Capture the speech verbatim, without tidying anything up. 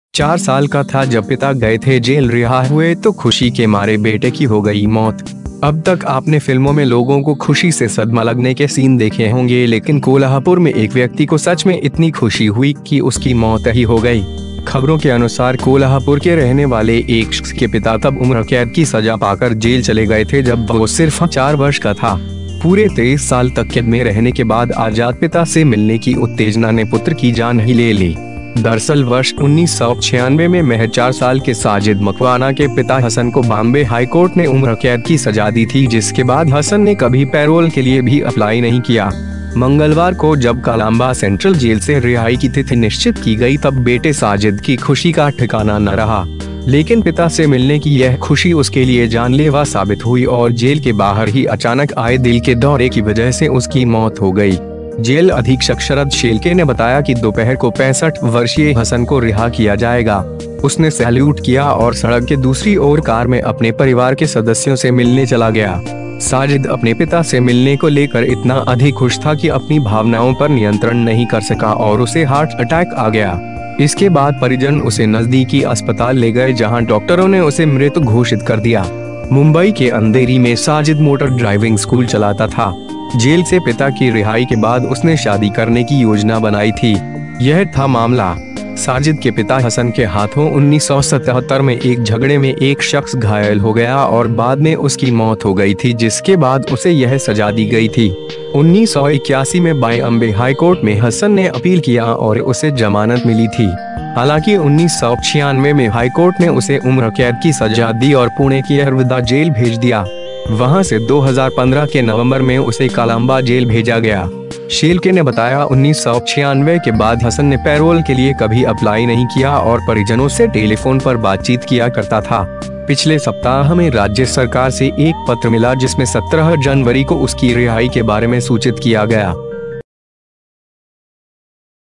चार साल का था जब पिता गए थे जेल, रिहा हुए तो खुशी के मारे बेटे की हो गई मौत। अब तक आपने फिल्मों में लोगों को खुशी से सदमा लगने के सीन देखे होंगे, लेकिन कोल्हापुर में एक व्यक्ति को सच में इतनी खुशी हुई कि उसकी मौत ही हो गई। खबरों के अनुसार कोल्हापुर के रहने वाले एक शख्स के पिता तब उम्र कैद की सजा पाकर जेल चले गए थे जब वो सिर्फ चार वर्ष का था। पूरे तेईस साल तक कैद में रहने के बाद आजाद पिता से मिलने की उत्तेजना ने पुत्र की जान ही ले ली। दरअसल वर्ष उन्नीस सौ छियानवे में महज चार साल के साजिद मकवाना के पिता हसन को बॉम्बे हाई कोर्ट ने उम्र कैद की सजा दी थी, जिसके बाद हसन ने कभी पैरोल के लिए भी अप्लाई नहीं किया। मंगलवार को जब कोलंबा सेंट्रल जेल से रिहाई की तिथि निश्चित की गई, तब बेटे साजिद की खुशी का ठिकाना न रहा। लेकिन पिता से मिलने की यह खुशी उसके लिए जानलेवा साबित हुई और जेल के बाहर ही अचानक आए दिल के दौरे की वजह से उसकी मौत हो गई। जेल अधीक्षक शरद शेलके ने बताया कि दोपहर को पैंसठ वर्षीय हसन को रिहा किया जाएगा। उसने सैल्यूट किया और सड़क के दूसरी ओर कार में अपने परिवार के सदस्यों से मिलने चला गया। साजिद अपने पिता से मिलने को लेकर इतना अधिक खुश था कि अपनी भावनाओं पर नियंत्रण नहीं कर सका और उसे हार्ट अटैक आ गया। इसके बाद परिजन उसे नजदीकी अस्पताल ले गए, जहां डॉक्टरों ने उसे मृत घोषित कर दिया। मुंबई के अंधेरी में साजिद मोटर ड्राइविंग स्कूल चलाता था। जेल से पिता की रिहाई के बाद उसने शादी करने की योजना बनाई थी। यह था मामला। साजिद के पिता हसन के हाथों उन्नीस सौ सतहत्तर में एक झगड़े में एक शख्स घायल हो गया और बाद में उसकी मौत हो गई थी, जिसके बाद उसे यह सजा दी गई थी। उन्नीस सौ इक्यासी में बॉम्बे हाई कोर्ट में हसन ने अपील किया और उसे जमानत मिली थी। हालांकि उन्नीस सौ छियानवे में हाई कोर्ट ने उसे उम्र कैद की सजा दी और पुणे की अरविंदा जेल भेज दिया। वहां से दो हज़ार पंद्रह के नवंबर में उसे कोलंबा जेल भेजा गया। शेलके ने बताया, उन्नीस सौ छियानवे के बाद हसन ने पैरोल के लिए कभी अप्लाई नहीं किया और परिजनों से टेलीफोन पर बातचीत किया करता था। पिछले सप्ताह हमें राज्य सरकार से एक पत्र मिला जिसमें सत्रह जनवरी को उसकी रिहाई के बारे में सूचित किया गया।